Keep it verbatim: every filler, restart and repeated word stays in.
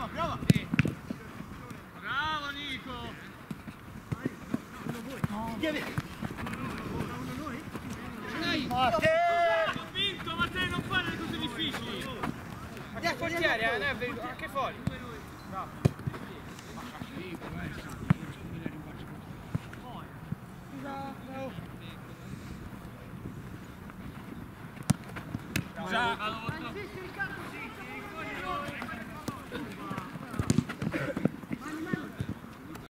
brava! Bravo Nico! Matteo! Ho vinto, Matteo, non fare le cose difficili! Anche il portiere, eh, anche fuori! Bravo! Già!